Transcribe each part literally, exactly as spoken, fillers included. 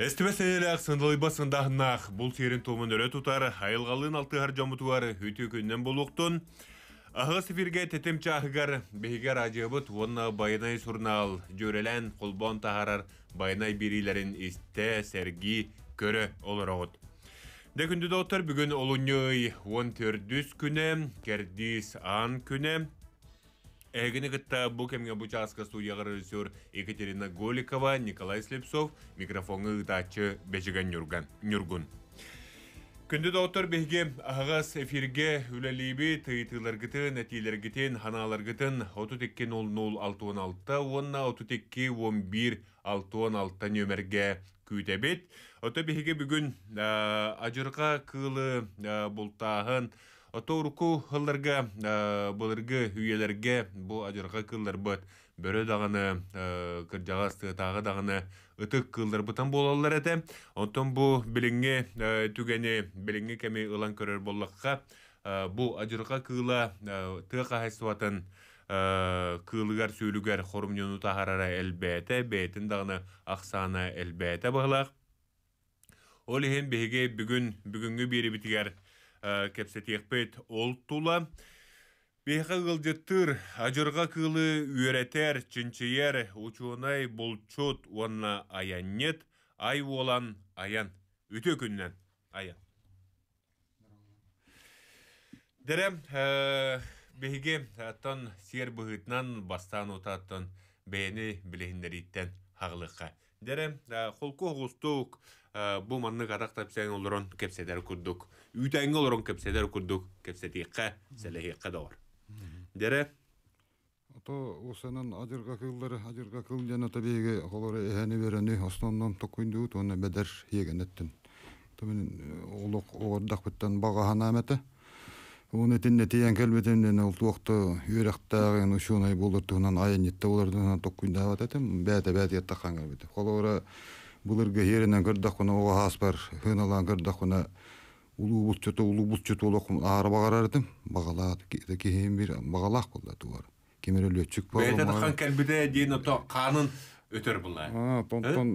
Эстебесейлек сындылый басындағынақ бұл серін томын өрі тұтар, айылғалын алты harjamıtuar үті күннен болуқтын. Ағыз эфирге тетім чағығар бейгер ажыбыт онна байынай сұрнал жөрелен қолбон тағарар байынай берилерін істе сәргі көрі олыр оғыт. Дәкінді доқтар бүгін олуnyой он төрт күні, кердіс ан күні. Эгіні гітта бұл кемге бұчасқа студияға режиссер Екатерина Голикова, Николай Слепцов, микрофоны ұтачы бәжіген Нюргун. Күнді доғытыр бейге ағас эфирге үләлейбі тыйтылар гітін, әтейлер гітін, ханалар гітін отыз екі нөл нөл алты он алты, онна отыз екі он бір алты он алты нөмерге күйтәбет. Оты бейге бүгін ажырға кылы бұлтағын Оторуку хылларга булыргы үйелерге бу ажырга кыллар бат бөрө даганы кыржагасты тагы даганы ытык кыллар бутан болалар эте. Онтон бу билиңге түгени билиңге кеми ылан көрөр боллакка бу ажырга кыла тыга хайсватын кылыгар сөйлүгөр хорумнуну тахарара элбете бетин даганы аксана элбете баглак. Ол хем беге бүгүн бүгүнгү бири битигер кепсетекпет ол тула. Бейха ғылжыттыр, ажырға кылы үйретер, чинчиер, учуынай болчут, онна аяннет, ай олан аян, үті күннен аян. Дәрем, бейге аттан сер бұғытнан бастан отаттан бәйіні білігіндеріттен хағылыққа. Дәрем, қолқы ғыстук, bu manны qadaq sen olurun kepseder kurduk. Ütenge olurun kepseder kurduk. Kepsetiqqa selehiqqa da var. Dere Ото осанан ажырга кыллары, ажырга кыл жана табиги холоры эхени берени основном токуйдут, оны бедер егенеттин. Томен олук ордак биттен бага ханамете. Оны тинне тиен келбетен ол туакта үйректагы ушунай болдуртугунан аянетте олордун токуйдабат этем. Бәте бәте яттакан келбете. Холоры Булырга еринен кырдакына ога хаспар, хыналан кырдакына улуу булчуту, улуу булчуту олок ары багарар эдим. Багалаат кийин бир багалак болду туар. Кемерөлөчүк болду. Бейте такан келбиде дейин ото канын өтөр булай. А, тонтон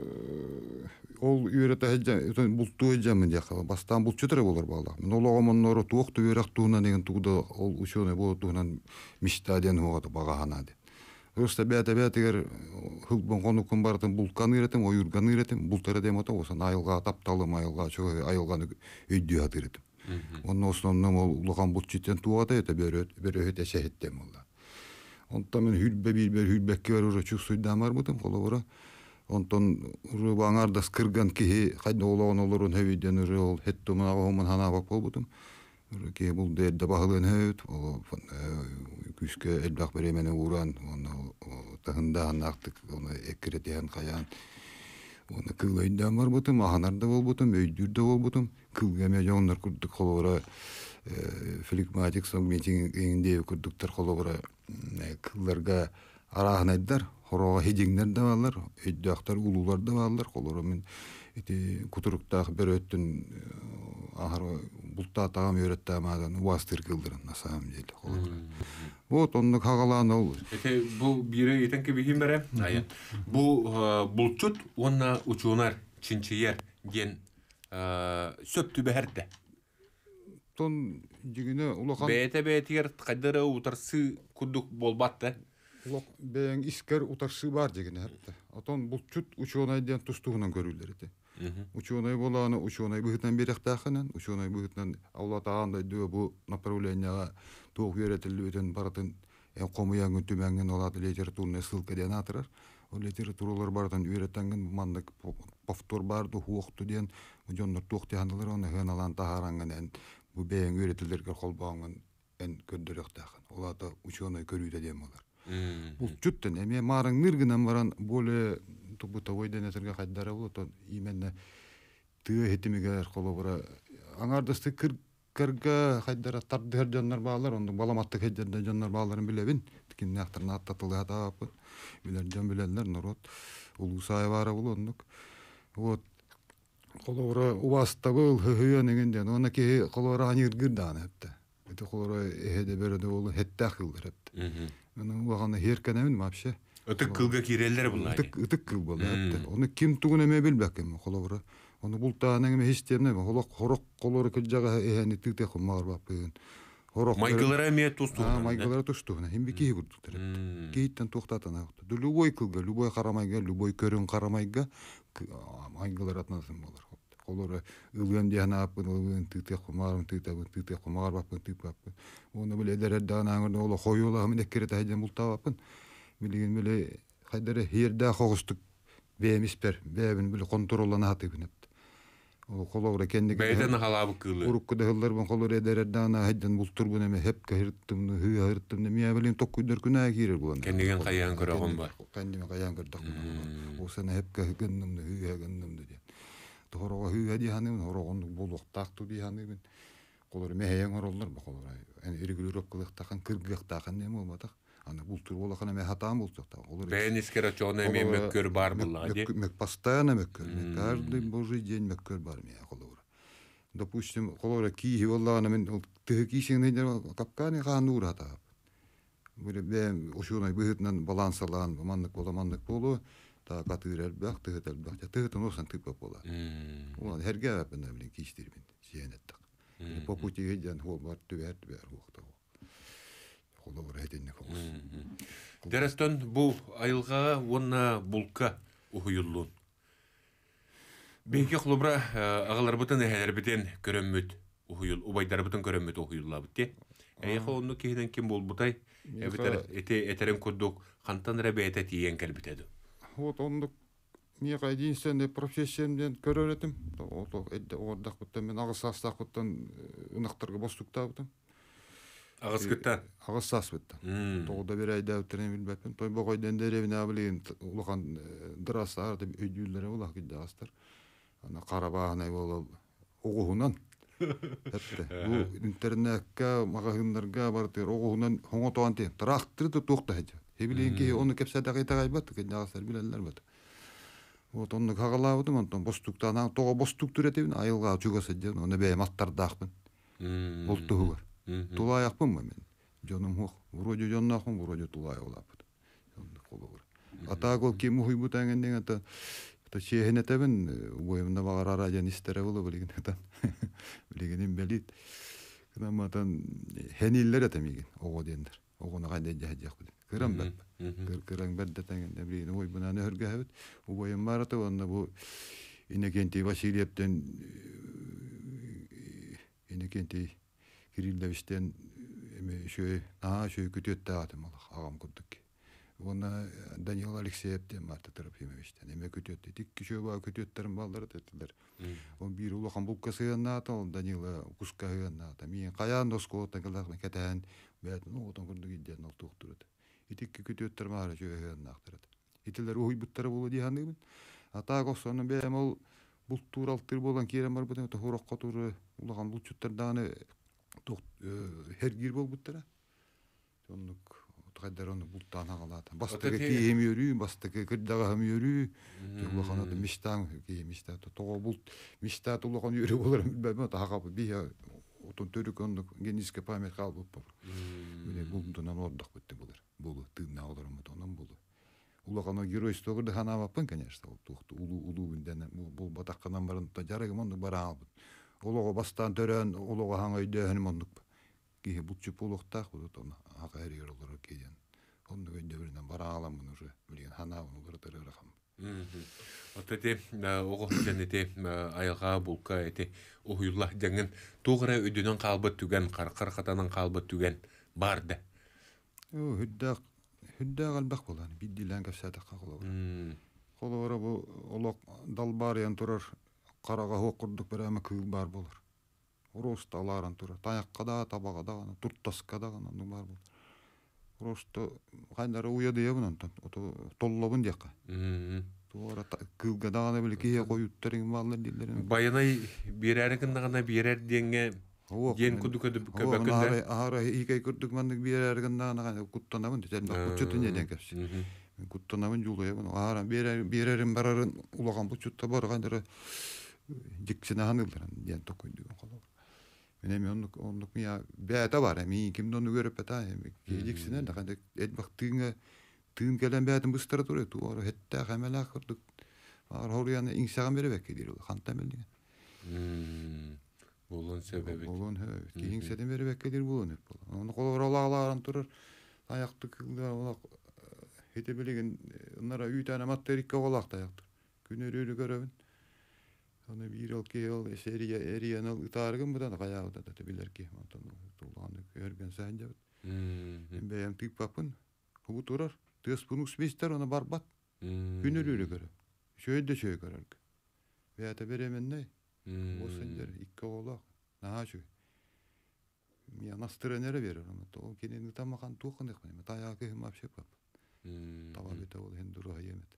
ол үйрөтө хеджем, булту хеджем дияка бастан булчутура болор багалак. Мен ологомон нору туокту үйрөк туунан деген тууда ол ушуна болотуунан миштаден ога багаханады. Просто бәте-бәтегер хылбон конукун бартын булкан иретим, ойурган иретим, бултары демото, осан айылга тапталым, айылга чөй, айылганы өйдү атыретим. Onun основном ол улган булчиттен туата эте берет, берет эшехеттем олла. Онтон мен хүлбе билбер хүлбекке бер ура чук суйдан бар бутум, колобора. Онтон ура баңардас кырган ки кайда олаган олорун хевиден ура ол хеттуман агымын хана бак болбутум. Ке бул дерде багылын хөт, ол күскө элбак беремене уран, оны тагында нактык, оны экретен каян. Оны кылайдан бар бутум, аханарда болбутум, өйдүрдө болбутум, кылгаме жондар курдук холора, флегматик соммитингинде курдуктар холора, кылларга арахнайдар, хорога хедиңдер да балар, өйдөктөр улуулар да балар, холора мен эти кутуруктагы берөттүн ахар булта тагам өйрөттамадан уастыр кылдырын на самом деле. Вот онны кагалан ол. Эте бу бире этенке бихим бере. Ая. Бу булчут онна учунар чинчиер ген сөптү бехерде. Тон жигине улахан Бете бетер кадыры утарсы кудук болбатты. улак бең искер утарсы бар жигине хатта. Атон булчут учунайдан тустугунан көрүлөр эте. Ученый боланы, ученый быгытнан беректахынан, ученый быгытнан Аллатагандай дөй бу направленияга тоқ үйрөтүлүбүтүн баратын комуяңын түмәңген олады литературный ссылка ден атырар. Ол литературалар бардан үйрөтенген мандык повтор барды хуокту ден жоннор токтяндылар оны хыналан тахаранган бу бең үйрөтүлөргө колбоңун эн көндөрөктахын. Оларды ученый көрүүдө дем болар. Бул чуттен эме марың ныргынан баран более бытовой денетерге кайдара болот, именно тыы хетимигер колобора аңардысты кырга кайдара тардыр жаннар баалар, ондун баламаттык хеджерде жаннар бааларын билебин. Тикин актырна аттатылы атап, билер жан билерлер народ улусай бара болондук. Вот колобора убаста был хыгы дегенден, оны ки колобора аниргырдан хепте. Это колобора эхеде берде болу хеттах кылдыр хепте. Мен уганы херкенемин вообще. Ötük kılga kirellere bunlar. Ытык ытык кыл бол. Оны ким тугун эме билбек эми холобура. Оны бултаанын эме системне холок хорок колору кыжага эни тыте хумар бапын. Хорок Майгылара эме тусту. А, майгылара туштуна. Химби ки бурдуктар. Кейттен токтатана. Любой кылга, любой карамайга, любой көрүн карамайга майгылар атнасын болор. Колору ылган дияна апын, ылган тыте хумар, тыте тыте хумар бапын, тыте бапын. Оны биле дердана аңыр оло хойула мен эккерет айдан булта бапын. Билген биле хайдары хердә хогыстык бемиспер, бебин биле контроллана атыбынып. Ол кологра кендиге. Бәйдән халабы кылы. Уруккыда хыллар бон колор эдердана хайдан бултур буны эме хеп кырттым, хы хырттым, мия билен токкуйдар күнә кирер булган. Кендиген каян көрөгөн бар. Кендиген каян көрдүк. Ол сene хеп кыгынным, хы хыгынным диде. Торога хы хади ханым, хорогон булук такту ди ханым. Колор меяң ороллар бу колор. Аны иргүлүрөк кылык такан кыргык такан неме болмадык. Аны бултур болакана ме хатам болсок та. Бәйн искере чоны эме мөккөр бар булла ди. Мөк постоянно мөккөр. Каждый божий день мөккөр бар мия колор. Допустим, колор ки воллана мен тыгисин не капканы ханур ата. Böyle ben oşuna büyütnen balansalan, manlık bola manlık bolu, ta katırel bak, tığıtel bak, tığıtın olsan tıp bola. Ulan her gel ben bilin ki iştir ben, siyenettik. Poputi giden hol var, tüver tüver hoqta. Kola var hedinlik olsun. Derestön bu ayılga ona bulka uhuyulluğun. Belki klubra ağalar bütün eheler biten körömmüt uhuyul, ubayдар bütün körömmüt uhuyulla bitti. Eyha onu kehiden kim bol butay? Ete eterin kurduk, kantan rebeyete tiyen kelbitedi. Вот он мне единственный профессиямден көрөретим. Ото эдде ордак буттан мен агыс састак буттан ынактарга бостукта буттан. Агыс күттан. Агыс сас буттан. Тоғда бир айда өтөрөм билбеппин. Той богойден деревине билген улахан дырастар деп өйдүлөрө улак кидастар. Ана карабагына болуп огуунан. Хәтта бу интернетка, магазиннарга бартыр огуунан хоңотоан те. Трактырды токта хәҗә. Хебиленки оны кепсәдә кайтагай бат, кенәгәсәр биләләр бат. Вот он хагалабыды, он бостуктан, тога бостук түретебин, айылга чугасы ден, оны бәй маттардакпын. Болтугу бар. Тулай акпын мен. Жонум хок, вроде жоннакпын, вроде тулай олапты. Онды колу бар. Атагол кем уйбу таңенден ата та шехнетебин, уйымда багар араден истере болу билген ата. Билгенин белит. Кынаматан хениллер атамиген, ого дендер. Огона кайда жаҗак бит. Кырам бат. Кыр кыран бадда таңында билген, ой буна не хөргәбит. Уйым барата онда бу Иннокентий Васильевтен Иннокентий Кирилловичтен эме шөй, а шөй күтөттә атым алак, агам күттүк. Оны Данил Алексеевтен Марта Трофимовичтен эме күтөттү. Тик кишө ба күтөттерин балдары тетилер. Он бир улахан булкасыгына ата, Данила кускагына ата. Мен каян доскоттан калдак кетен, бәт, ну, отон күрдүк идден ал токтурат. Итик күтөттер мара жөйгөн актырат. Итилер ой буттары болу дигәннең. Ата госоны бәм ул бул туралтыр болган керем бар бу хорокка туры улаган бул чуттардан ток хер гир бол буттара. Сонук отгайдар аны бултан агалат. Бастыгы кием йөрү, бастыгы кырдага хам йөрү. Улаган аты миштан кием мишта тога бул мишта улаган йөрү болар билбәм ата би отон төрүк ондук гениске память калып бу. Менә булдынан ордак битте булар. Булу тынна аларым тонан булу. Улагана геройство гырды хана бапын, конечно, ол тохту улу улу бинден бул батакканан барын та жарыгы монду бара алып. Олого бастан төрөн, олого хаңа үйдөн мондук. Ки бутчу полуктак бу тона ага эрер олор кийен. Онду өйдөрүнөн бара алам муну уже билген хана уну гыртыры рахам. Отете ого жөнете айга булка эти уюлла жаңын тугра өйдөнөн калбыт түген, каркар катанан калбыт түген барды. О, хүддак Хүддә галбак булган, биддилән кәфсәдә кагылыр. Холора бу олак далбарыян турар, карага хокурдук берәме кыл бар булыр. Росталарын турар, таякка да, табага да, туртаска да гана бар булыр. Просто кайнары уяды ябынан, ото толлобун дияка. Туара кылга да гана билке коюттарың баллар дилерин. Баянай берәргән гана берәр деңгә Ген күдүк өдөп көбөкөндө. Ара икай күрдүк мандык биерергенде ана куттанабын десем бучутун неден кепси. Куттанабын жулуябын. Ара берер берерим барарын улаган бучутта баргандыр. Диксине ханылдыран ден токойду колор. Менем ондук ондук мия бәта бар. Мен кимден көрөп бата. Диксине да кандай эт бактыгы tığım gelen bädin bыстara duruyor. Tuğru hette hemela kırdık. Var horyanı inşaam beribek ediyor. Kantamel diye. Hmm. Bulun sebebi. Bolon he. Kiyin seden beribek ediyor bolon hep. Onu kolor alağlaran durur. Ayakты kıllar ola hete bilegen onlara üç tane matterikka olaq dayaktır. Günörülü görevin. Onu bir yıl ki yıl seriye eriyanal itargın bu da ayağı da bilir ki. Tuğlandı görgen sence. Hmm. Beyam tip papın. Bu turar. Tıs bunu smister ona barbat. Günörülü görev. Şöyle de şöyle görev. Veya da beremen ne? O sencer iki olaq. Naha şu. Ya nasıl nere verir ama o kendini tamakan tuğun ekmeği. Tayağı kıyım apşep pap. Tava bete ol henduru hayemet.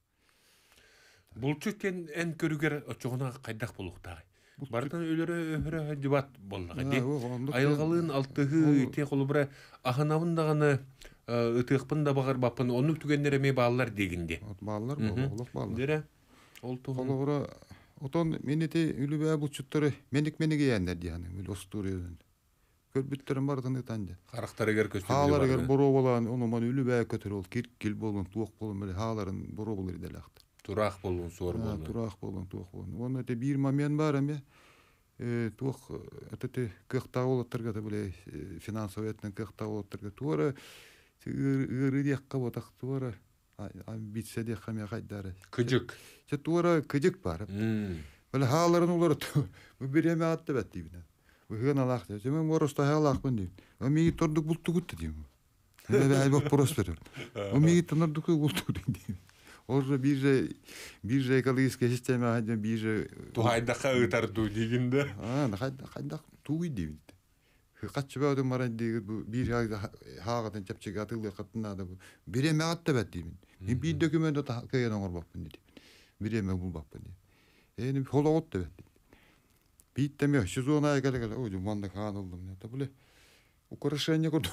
Bulçukken en körüger çoğuna kaydak buluqtay. Bardan ölere öhre dibat bollaga de. Ayılgalığın altığı te kolubra ahınavın dağını ıtıqpın da bağır bapın onu tügenlere me bağlar deginde. Bağlar mı? Olaq bağlar. Dere. Oltuğun. Kolubra oton menete ülübe bulçutları menik menike yenler yani. Böyle osturiyorsun. Körbütlerin bardan etanca. Karaktere ger köstü. Haalar eger boro bolan onu man ülübe kötür ol. Kirkil bolun, tuğuk bolun böyle haaların boro bolur idelaktır. Turak bolun, sor bolun. Turak bolun, tuğuk bolun. Onu ete bir mamen barım ya. Tuğuk ete kıqta olatırga da böyle finansoviyetinin kıqta olatırga. Tuğra ırı diyakka botak tuğra. Bitse diyakka mea kaydarı. Kıcık. Tuğra kıcık barım. Böyle haaların oları bu bir yeme attı bet dibine. Bu hıgan alaq diyor. Cemen morosta halaq ben diyor. O migi torduk bultu gitti diyor. Ne de bak prosper. O migi torduk bultu diyor. Orada bir şey bir şey kalıyız geçişteme hadi bir şey. Tu haydaka öter du diginde. Ha, hayda hayda tu diyor. Kaç böyle var diyor bu bir şey hağadan çapçık atıldı katına da bu. Bir yeme attı bet diyor. Bir dokümanda da kayan olur bak ben diyor. Bir yeme bul bak ben diyor. Yani hola ot da bet. Biittem jo, se suona ei käle oi manda kaan oldum ne tabule. Ukrashenya ko.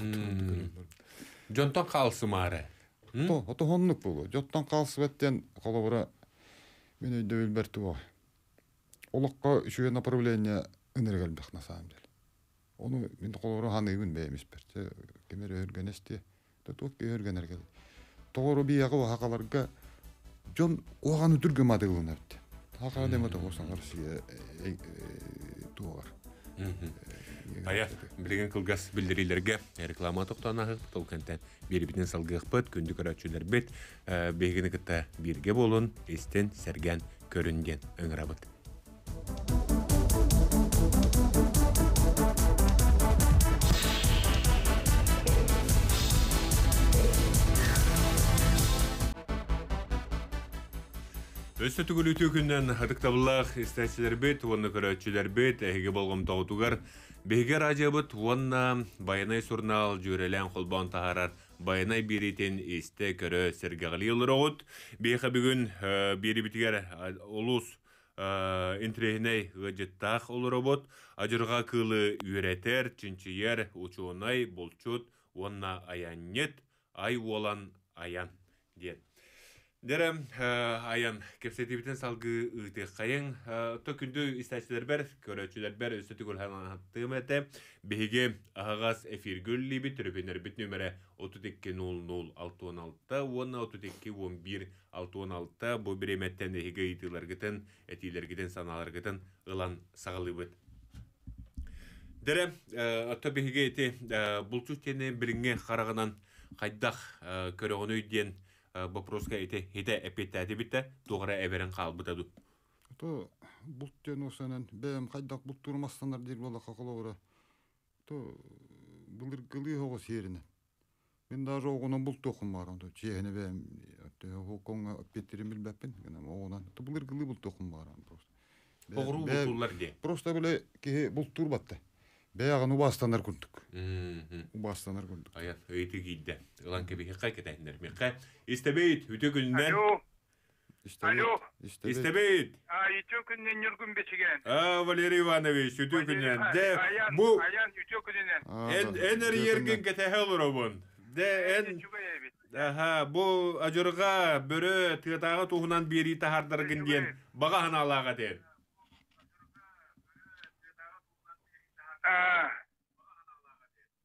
Jonton kalsı mare. To, oto honnuk bulu. Jottan kalsı vetten kolobora meni dövül bertu var. Olakka şu направление energelbek na samam del. Onu men kolobora hanıbın beğenmiş berçe. Kemer örgenesti. Da tok örgen ergel. Toğru bir yağı hakalarga Jon oğanı türgümadı gılınaptı. Haka demedi olsan karşıya tuğar. Aya, bilgen kılgas bildirilerge reklama toktanağı tolkenten bir biten salgıqpıt kündük öğretçüler bit begini kıta birge bolun esten sergen körüngen öngırabıt. Öste tügülütü günden hadıktabılaq istatsiler bit, onu körötçüler bit, ehege bolğum tağutugar. Behiger acabıt, onu bayanay surnal jürelen kolban taharar. Bayanay biriten iste körö sergağlı yılır oğut. Behiga bugün biri bitiger olus entrehinay gıcıttağ olur obot. Acırga kılı üreter, çinçiyer, uçuğunay, bolçut, onu ayannet, ay olan ayan diye. Derem ayan kepsetibiten salgı ıtı kayın to kündü istaçlar ber köröçüler ber üstü gol hattım ete bege ağaz efirgül libi tribünler bit numara otuz iki nol nol altı on altı ona otuz iki on bir altı on altı bu biremetten de higaytılar gıtın etiler giden sanalar gıtın ılan sağlıbıt. Derem ato bege eti bulçu tene biringe qaragınan qaydak köröğünü diyen Бопроска ите хите эпеттәти битте тугара эберен калбытаду. То булттен осанан бәм кайдак булт турмастандар дир бола какылора. То булыр гылы хого серине. Мен даже огонун булт токум бар онда. Чехне бәм хоконга эпеттерин билбеппин. Огонан то булыр гылы булт токум бар просто. Огру бултулар ди. Просто беле ки булт турбатты. Бәягын убастандар күндүк. Убастандар күндүк. Ая, өйті кейді. Илан кебе хиқай кетайындар. Меққа, истебейт, үті күннен. Алло. Алло. Истебейт. А, үті күннен үргін бечеген. А, Валерий Иванович, үті күннен. Де, бұ... Аян, үті күннен. En er yergen кетәһе olur obun. De, en... Aha, bu acırga, börü, tığatağı tuğunan biri tahardargın diyen. Bağa hanalığa den. Ah. Ya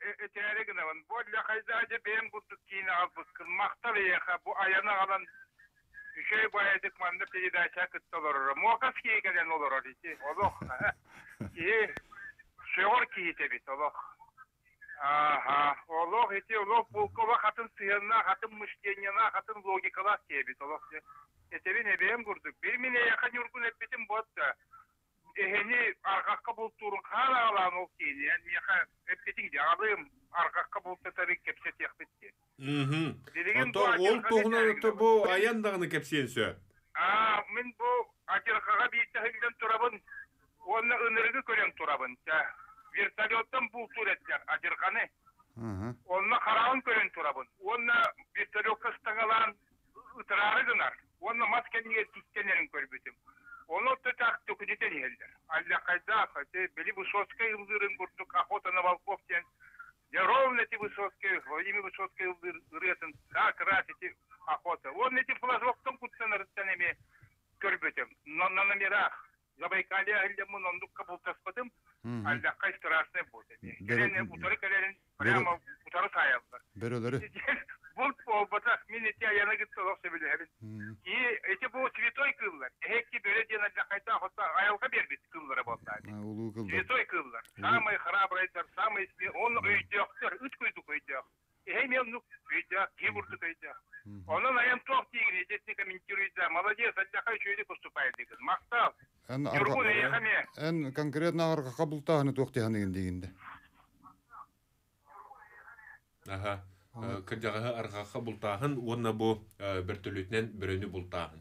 ötene gınavan. Bu lakaydaca benim kurduk kiyini aldık. Maktal yaka bu ayana alan şey bayadık manda peridayça kıtta olur. Muhakkak ki gelen olur orası. Olur. İyi. Şöğür ki tabi olur. Aha. Olur. Eti olur. Bu kova katın sıyırına, katın müşkeniyana, katın logikalar ki bit olur. Etebi ne benim kurduk. Bir mine yakın yurgun hep bitim bu hatta. Eheni arkakka bulturun hala alan ol ki. Yani yaka hep bitin ki ağlayım. Arkakka bultur tabi kepset yak bitti. Mhm. Dediğin bu Ota ol acırka tohuna ne ötü bu ayan dağını kepsiyense. Aa, men bu acırkaga bir tahilden turabın. Onunla ınırgı kören turabın. Vertolyottan bultur etler acırkanı. Hı hı. Onunla karağın kören turabın. Onunla vertolyot kıstağılan ıtırarı gınar. Onunla maskeniye tütkenlerin körbütüm. Onu tutak tüküdeten yerler. Allah kayda beli bu soska yıldırın kurduk ahotana valkovten. Я ровно эти высоткие, ими высоткие рытын, так раз эти охота. Вон эти флажоктом кутсан рыттанами көрбөтем. Но на номерах Забайкале альдемун ондук кабултаспадым, альда кай страшный будет. Керене утары калерин прямо утары саялдар. Берелери. Бұл болбата мен эти аяна гитсе локса билебин. И эти бу цветой кыллар. Эхки бөлө ден альда кайта охота аялга бербит кыллары болду. Улуу кылды. Святой кыллар. Самый храбрый, самый он өйдöktөр, үт көйдүк өйдök. Эхе мен ну өйдök, кибурдук өйдök. Onun ayam çok değil, ciddi комментирует. Молодец, отдыхай, что это поступает. Мактал. Юргун яхаме. En konkretna arka kabultahan tuohtihan degende. Aha. Kırjağı arkaqa bultağın, ona bu bertölütnen bürünü bultağın.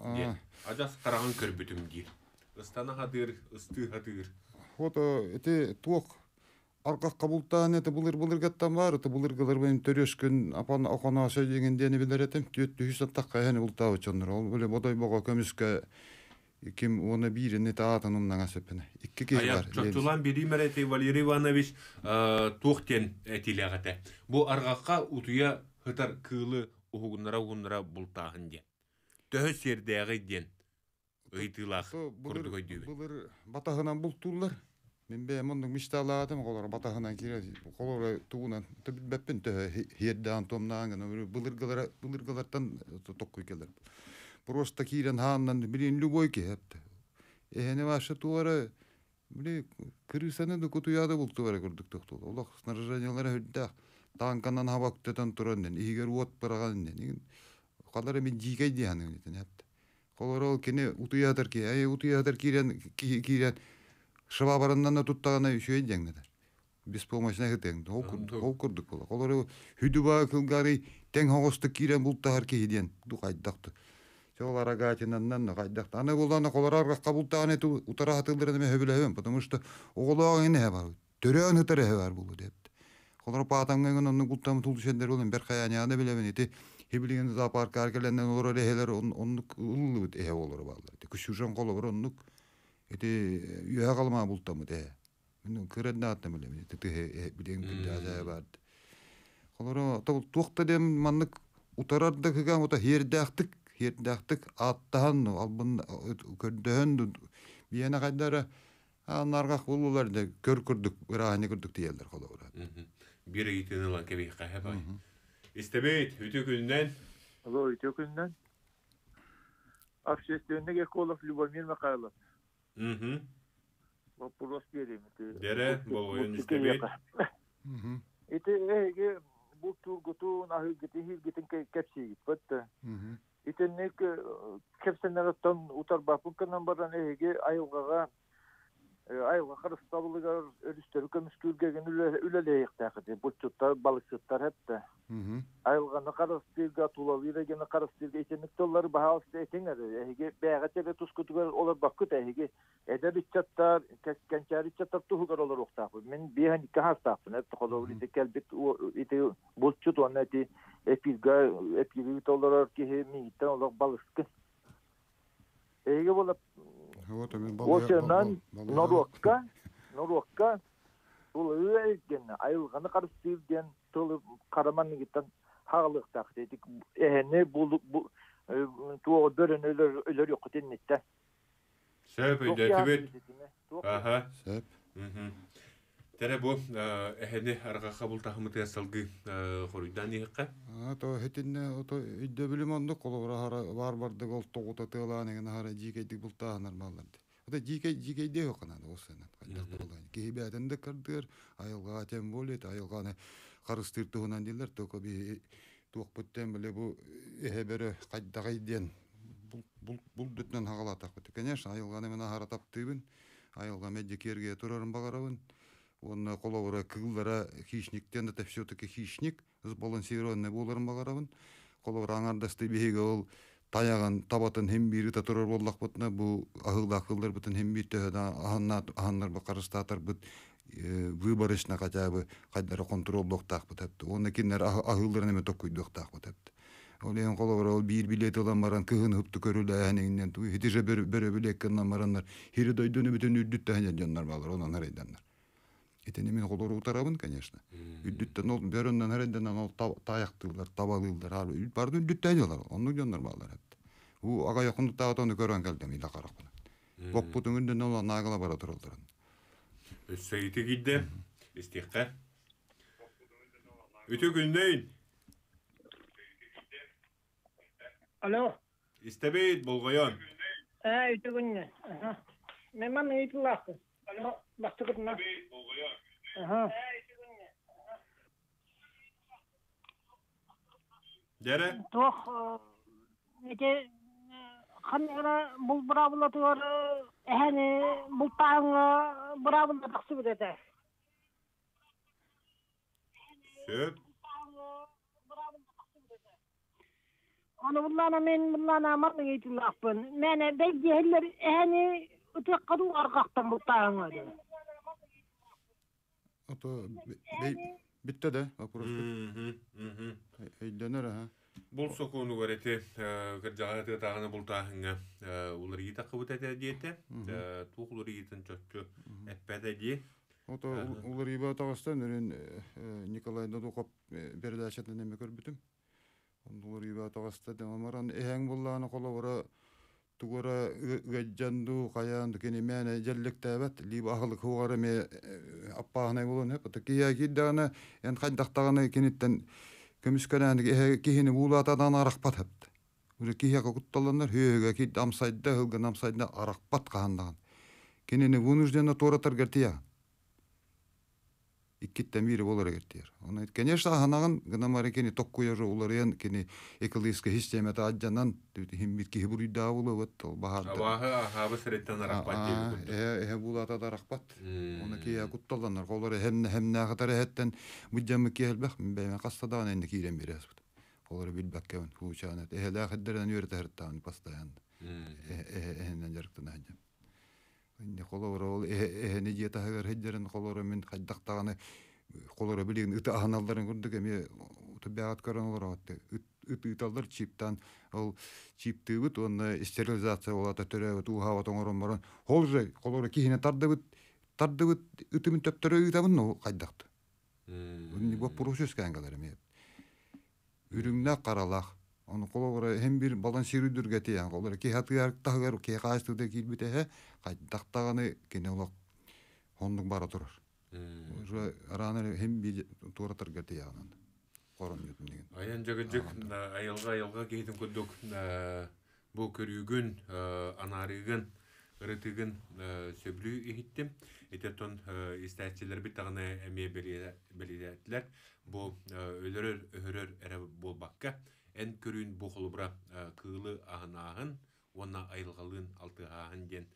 Ajas qarağın körbütüm deyil. Istana hadır, ısты hadır. Foto eti tuok arka kabultahan eti bulur bulur gattan var, eti bulur gılır benim töröskün apan okona söyleyengendeni bilir etim. Tüyöttü hüsat takka yani bultağı çondur. Ol böyle bodoy boğa kömüske kim ona birini taatın ondan asepine. İki kez var. Ayak çoktulan biri mereti Valeri Ivanoviç tuğten etilegate. Bu arkaqa utuya hıtar kılı uhugunlara uhugunlara bultağın diye. Töhü serdeği diyen. Öydilaq kurduk öydüğü. Bulur batağından bulturlar. Men be monduk mistaladım kolar batağından kire. Kolar tuğunan tabibeppin töhü hiyeddan tomnağın. Bulurgalara bulurgalardan tokkuy gelir. Просто кирен ханнан билин любой кепте. Эхне ваша туара били крысаны да кутуяда бул туара көрдүк токтол. Олох снаряжениялары хөддак танканан хабактан туранден игер от бараганнен. Калары мен жигей дияны нетен хепте. Колорол кене утуядыр ки, ай утуядыр кирен кирен шыба барандан да туттагана үшөй деңнедер. Беспомощный хетен. Ол көрдүк бол. Колорол хүдүба кылгары тең хогосту кирен бултар ки ден дукайдакты. Çoğlar agacından da kaydak. Ana buldan kolar kabultan et utara hatırlarını me höbülevem. Потому что oğlağı ne var? Törön hıtırı var bu deyip. Kolar patangın onu bultan tuluşenler olan bir kayanya ne bilemen eti. Hibiligen zapark arkelenden olur öyle heler onluk ulu ehe olur vallahi. Kuşuşan kolu var onluk. Eti yuha kalma bultan de. Bunu kırında atma bilemen. Eti bilen gündüzü vardı. Kolar tuğta dem manlık utararda kıgan o da herdaktık. Herdaktık attahan albın kördön biyana kadar anarga kulular da kör kurduk birahane kurduk diyorlar kolara. Bir gittiğini lan kebi kahve. İstebeyt hütükünden. Alo hütükünden. Общественный эколог Любомир Михайлов. Hı. Вопрос vereyim. Dere boğuyun istebeyt. Ete ege bu turgutun ahı gitin hil gitin kepsi git. Battı. İtennek kepsenlerden utar bakın kanan baran ege ayılgaga ayılga karıstabılıgar ölüstörü kömüskürgegen üleleyik takıdı. Bu çutlar balıkçılar hep de. Ayılgana karıstirga tulalıyla gene karıstirga itennek tolları bahalısı etenger. Ege beğaçere tuskutugar olur bakıt ege. Eder içatlar, kençer içatlar tuhugar olur oktaqı. Men bir hani kahas taqın. Hep de ite kelbet ite bulçut onu eti epilga epilgi tollar ki hemitten olur balıkçı. Ege bolup Oşanan Norokka, Norokka ulu gene ayılganı karıştırgen tolu karamanı gitten hağlık tak dedik. Ehne bulduk bu tuğ börün ölür ölür yok dennette. Söp ödetibet. Aha. Söp. Тере бу эхени арга кабул тахмыты ясалгы хоруйдан иһикка. А то хетинне ото идде билим онду колора хара бар барды гол тогута тыла неген хара жикейдик булта нормаллар. Ото жикей жикей де окана осына. Кайдак болайын. Кебеден де кырдыр, айылга тем болет, айылганы карыстыртуунан дилер токо би тук буттен биле бу эхе бере кайдагайден бул бул бул дүтнен хагалатак бит. Конечно, айылганы мена хара таптыбын. Айылга медикерге турарын багарабын. Он коловара кыллара хищниктен это все-таки хищник, сбалансированный боларын багарабын. Коловара аңардасты беге ол таяган табатын hem бири татырар боллак бутна бу агылда кылдар бутун hem бир тәдә аханнар аханнар бакарыстатар бут выборочна хотя бы кайдары контроль доктак бутат. Оны кинер агылдарын эме токуй доктак бутат. Ол ен коловара ол бир билет алан баран кыгын хыпты көрүлдө анеңнен туй хитиже бер бер билеккеннан мараннар хири дойдуну бүтүн үдүт тәһән жаннар балар онан арайданнар. Это не мен колору утарабын, конечно. Үдүттен ол бөрөндөн herenden ол таяктылар, табалылар, барды үдүттен алар. Онну жоннор балар хет. У ага якындыкта аны көргөн келдим ила каракпын. Боппутун үндөн ол нагыла бара турулдар. Сөйте гидде. Истекка. Үтө күндейин. Алло. Истебейт болгоyon. Э, үтө күнне. Аха. Мен мана ыйтылакты. Алло, бастыгытна. Аха. Дере? Тох, эте ханера бул брабулатыр, эхени бул таң брабулда таксы бете. Сөп. Аны буллана мен буллана мана ыйтылакпын. Мене бейдерлер эхени үтө каду аргактан бул таң өдө. Ото битте да вопрос. Мм, мм. Эйденер ha. Бул сокуну барете кыржагаты тагына бул тахынга улар йита кыбыта диете. Тугулар йитин чөччө эппеде ди. Ото улар иба тагыстан өрен Николай Додуков передачатын эме көрбүтүм. Улар иба тагыста да маран эң булланы колобора тугора гажанду каян кене мене желлектебет либо ахлык хугары ме аппагына болон хеп такия гиддана ен кайдактаганы кенеттен көмүскөнөн кихини булатадан аракпат хепти. Уже кихия кутталандар хөөгө кит амсайда хылган амсайда аракпат каандаган. Кенени вынужденно торатар гертия. Иккиттен бири болор гертир. Аны конечно ханагын гына марекени токкуя жо улар ен кени экологический системата аджанан химбит ки бурда болот ол бахар. Абаха хабы сыреттен аракпат. Э э булатада аракпат. Оны кия кутталандар колор хем хемне катары хеттен буджамы келбек беме кастадан энди кирен берес. Колор билбеккен фучанат. Э да хаддерден юртартан постоянно. Э э энен жарктан аджам. Инде колор ол э не диета хагар хеддерен колор мен кайдактаганы колор билген ыты аналдарын көрдүк эме табиат көрөнөр атты. Ыты ыталдар чиптан ол чиптыбыт оны стерилизация болот төрөбүт ухава тоңорон баран. Ол же колор кихине тардыбыт тардыбыт ытымын төптөрө ытабын ол кайдакты. Үнни бу процесс кангалар эме. Үрүңнө каралак. Onu kolora hem bir balansirüdür getiyen kolora ki hatıyar tağır ki kaçtıda kilbite he kaydaktağını kene olak honduk bara durur. Ora arana hem bir toratır getiyen koron yutun degen. Ayan jagıcık ayılga ayılga geydim ködük bu körügün anarıgın ırıtıgın söblü ihittim. Eteton istatçiler bir tane emeğe belirlediler. Bu ölürür öhürür ere bol bakka. En körün bu holubra kığılı ahın ahın, ona ayılgalığın altı ahın den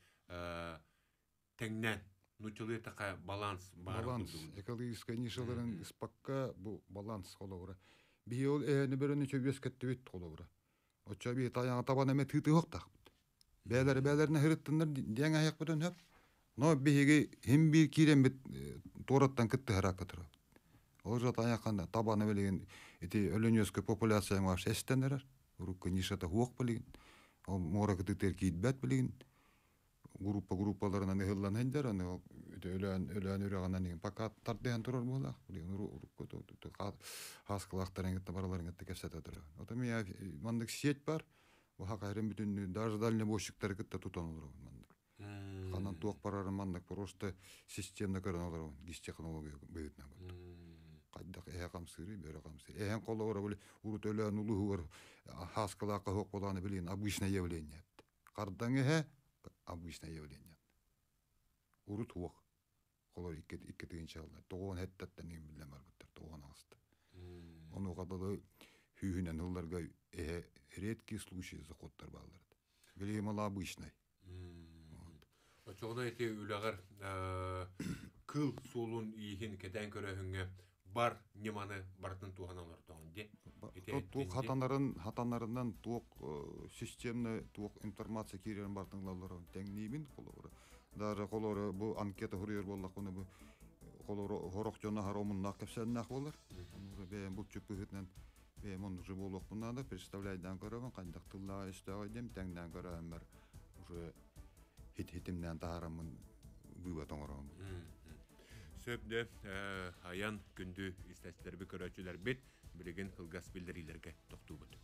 tengnen, nuçuluyor taka balans var. Balans, ekologическая нишаларын испакка bu balans holubra. Bir yol ehini birini çöbüs kettivit holubra. O çöbü tayana taban eme tığtı yok tak. Beyler beylerine hırıttınlar diyen ayak budun hep. No bihigi hem bir kiren bit torattan kıttı harakatır. O zaman ayakanda tabanı bilgin eti ölünüzkü popülasyon var sestenler. Urukka nişata huok bilgin. O morak tıtır kitbet bilgin. Grupa grupalarına ne hıllan hender. Ölen ölen üreğinden ne pakat tartlayan durur mu ola? Urukka haskılakların gitti baraların gitti kesete durur. O da mi ya mandık siyet var. Bu hak ayrım bütün darjadalini boşlukları gitti tutan olur. Анан туак барарын маннык просто системна көрөнөлөр гис технология быытна. Кайдак эһэ камсыры бөрө камсыры. Эһэн колора бул урут өлөн улугур хаскалака хок боланы билин обычное явление. Кардан эһэ обычное явление. Урут хуак. Колор икки икки тыгынча алды. Тогон хеттеттен эм билем барбыттар тогон асты. Ону кадалы хүйүнен ылларга эһэ редкий случай захоттар балдар. Билем ала обычный. Очоғына әте үләғір кыл солун иихин кәдән көрәхіңе бар неманы бартын туған алар тоғын де? Туқ хатанарын, хатанарынан туқ системны, туқ информация керерін бартын лалары тәңнеймін қолуыры. Дары қолуыры бұл анкета хүрер боллақ, оны бұл қолуыры хорақ жона харомыннақ кәпсәннақ болар. Бәйін бұл чүпі ғытнан бәйін оны жы болуқ бұнады, представляйдан көрәбін, қандақ тыллаға істеға дем, тәңден көрәбін бар. Уже хит-хитимнен тағарамын бұйбат оңырауын. Сөпді аян күнді істәстілербі көрәтшілер бет, білеген қылғас білдірілерге тоқту бұд.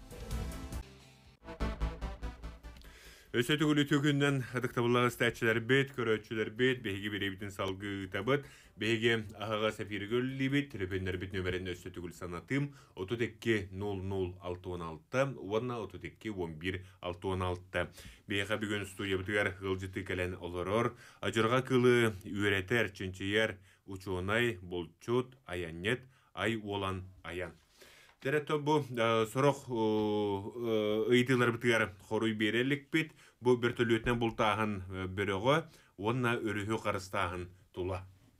Өсөтігілі түгіннен ұдықтабылығы істәтшілер бет, көрәтшілер бет, бейгі беребетін салғы табыт, бейгі ағаға сәфері көлі бет, телефондар бет нөмірін өсөтігіл санатым отыз екі нөл нөл алты он алты, уанна отыз екі он бір алты он алты. Бейға бүгін студия бұтығар ғылжыты кәлін олырыр, ажырға кылы үйретер, чынчияр, учуонай, болчут, аянет, ай олан аян. Дәрәтті бұл сұрық ұйдылар бұтығар қоруй берелік бет, бұл бір түлі өтінен бұл тағын біріғі, онына өріхі қарыстағын тұла.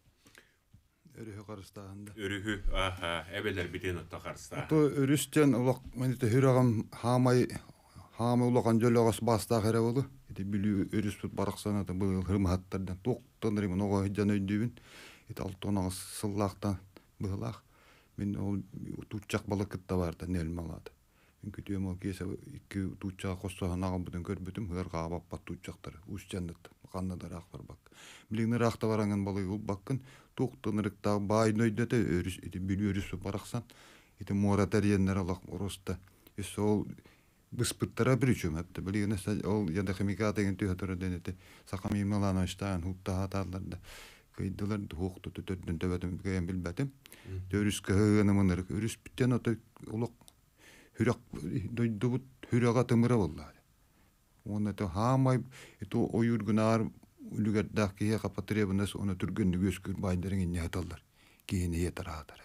Өріхі қарыстағында. Өріхі, аха, әбелер бітен ұтта қарыстағын. Ото өрістен ұлақ, мәнеті хүрағым хамай, хамай ұлаған жөліғас бастағы әрі олы. Еті білі өріс бұт барақсанады бұл ғырмағаттардан. Тоқтандырымын оға хиджан өйдебін. Еті алтонағыз сыллақтан бұғылақ. Мен ол тутчак балыкытта барда нелме алады. Мен күтөм ол кесе iki тутчак костоган агым бүтүн көрбүтүм, хырга баппат тутчактар. Ушчандыт, каннадарак бар бак. Билигнер акта баранган балык ул баккын, токтонырыкта байнойдете өрүс, эти билөрүс бараксан. Эти мораториеннер алак ороста. Эс ол быспыттара бирүчүм апты. Билигнер ол яда химикат деген төтөрө денете. Сакам ималана штан хутта хаталарда. Кайдылар тоқты төтөддөн төбөтүм кайын билбетим. Төрүскө хыгынымын өрүс биттен ото улак хүрак дойдубут хүрага тымыра болду. Оны то хамай это оюргунар үлүгөрдак кие капатребнес оны түргөндү көскөр байдырын не аталар. Кийини етаратар.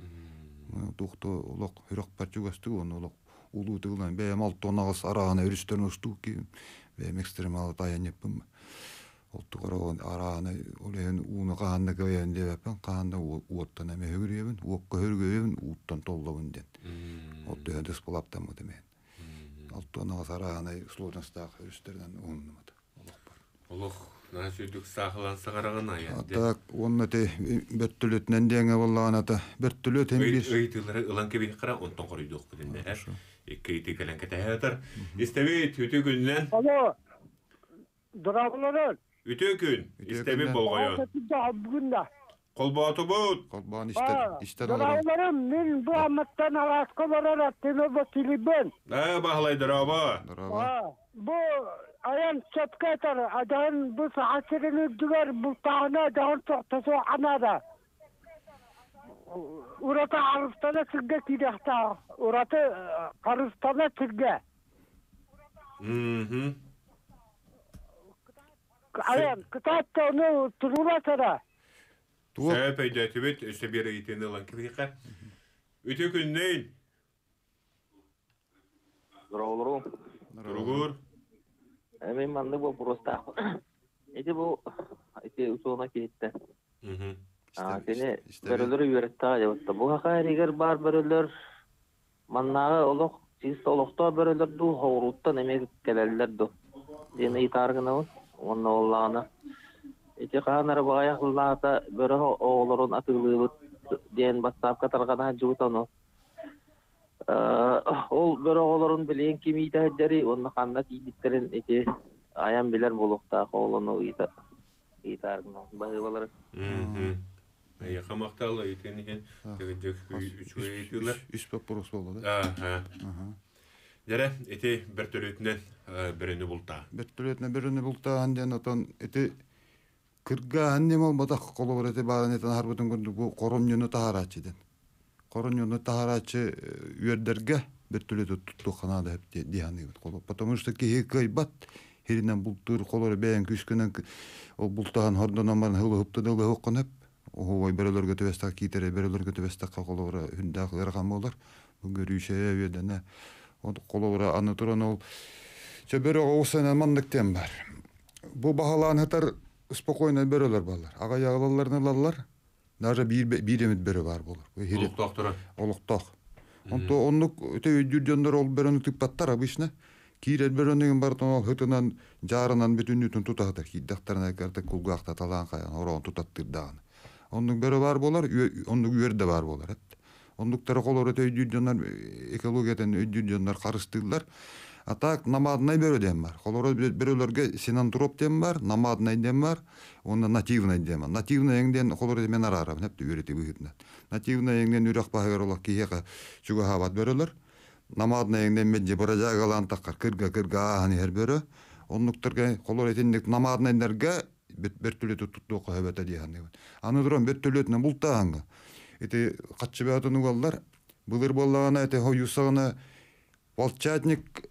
Тохто улак хүрак парчугасты оны улак улуу тылган бем алтонагыс арагына өрүстөн усту ки бем экстремал таянеппим. Олтугорон араны олен уны каанды көйөн депен каанды уоттан эме хөрөбүн уокко хөргөбүн уттан толлобун ден. Отто дэс полаптамы демен. Алтонага сараны слотнастак хөрүстерден уннумат. Олох бар. Олох насүйдүк сахылан сагараган аян. Так, онны те бөттөлөтнен деңе боллаган ата бөттөлөт эмбир. Ыйтылары ылан кебин кара онтон коройдук бидинде. Эки ити келен кетеатар. Истеби түтү күннен. Alo. Durablарын. Үтө күн. Истеби болгойон. Бүгүндө. Колбааты бут. Колбан иштер, иштер алар. Durablарын мен bu amаттан аласкаларара темебо тилибен. Да, баһлай драба. Драба. Bu ayan çöpketer, adan bu saatlerini düver bu tağına adan çok taso anada. Urata arıstana çırge kidahta, urata arıstana çırge. Mhm. Ayan kıtatta onu turula sana. Sen peyde tübet, işte bir itini lan kibika. Ütü günneyin. Durulur. Durugur. Emin ben de bu prosta. İşte bu işte usuna gitti. Mhm. Aa seni bölülür yürüttü ya. Bu hakikaten bar bölülür. Mannağı oluk, siz olukta bölülür du horuttan emek gelirler du. Yine itargına o. Onun oğlanı. İşte kanara bayaklılarda böyle oğulların atılığı diyen bastap katargana cüvut onu. Ol böyle oğulların bilen kimiydi hacari onun kandak iyidiklerin işte ayan bilen bulukta oğlanı iyita itargına bayıvaları. Mhm. Ya kamaktalı itini hen. Tegecek üç ve itiler. Üç paporos boldu da. Aha. Aha. Нере, эти бертөлөтүнен біріні бұлта. Бертөлөтүнө бирини бултаан ден отон эти кыргаан нем олбатак колобор эти баан этен харбытын күндү бу короннюну тахарачыден. Короннюну тахарачы үердерге бертөлөтү туттуханада хеп дияны колоп. Потому что ки кайбат херинен бултур колор бәйен күскөнөн ол бултаан хордонон барын хылы хыпты дылы хоккон хеп. Ой берелерге төбестак китере берелерге төбестак колобор хүндак ырган болар. Бу көрүшө ведене. Ол колобор аны туран ол Чөбөрө оусана мандыктен бар. Бу бахалаан хатар спокойно бөрөлөр балар. Ага ягылаларны лаллар. Даже бир бир эмит бөрө бар болор. Олукток тура. Олукток. Онто онлук өтө жүргөндөр ол бөрөнү тыппаттар обычно. Кирет бөрөнүн бартын ол хытынан жарынан бүтүнүтүн тутатар. Киддактарына карта кулгакта талаан каян орон тутаттырдаган. Онлук бөрө бар болар, онлук үйөрдө бар болар. Онлуктар колор өтө жүргөндөр экологиятан өйдүргөндөр карыштырлар. А так намадный бөрөден бар. Колор бөрөлөргө синантроп дем бар, намадный дем бар, оны нативный дем бар. Нативный эңден колор мен арарам, хепти үйрөтүп үйрөтүнөт. Нативный эңден үрөк багырылык кийека чуга хабат бөрөлөр. Намадный эңден меджи баражагалан таккар кырга кырга аны хер бөрө. Онлуктарга колор этиндик намадныйларга бертөлөтү туттук хөбөтө дияны. Аны туран бертөлөтүнө бултаанга. Эти катчыбатыны балдар былыр боллагана эти хоюсагына волчатник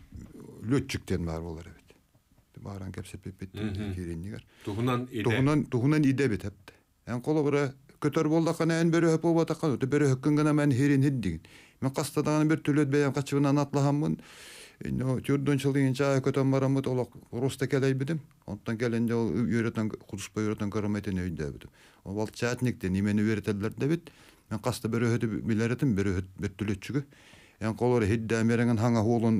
летчиктен бар болар бит. Баран кепсеп бит кереннигер. Тугунан иде. Тугунан тугунан иде бит хепти. Эн колобура көтөр болдакана эн бөрө хөпө батакан, өтө бөрө хөккөн гана мен херин хиддигин. Мен кастадаган бир төлөт бәян качыбынан атлаганмын. Но төрдөн жылдын чаа көтөн барамын, олок роста келей бидим. Онтан келенде ол үйрөтөн кудуспа үйрөтөн көрөмөтөн өйдө бит. Ол волчатниктен немени үйрөтөлөр дебит. Мен каста бөрө хөтү билеретим, бөрө бет төлөтчүгү. Эн колор хиддә меренген хаңа холун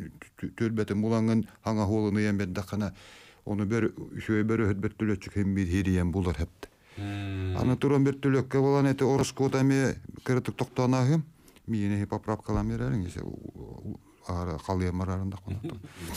төлбетен буланган хаңа холуну ембен дакана onu bir şöyle bir hüdbet tülöçük hem bir heriyen bulur hepti. Anı turun bir tülökke olan eti orus kodami kırıtık toktanağım. Miyine hep aprap kalan vererin ise ağrı kalıya mararında konukta.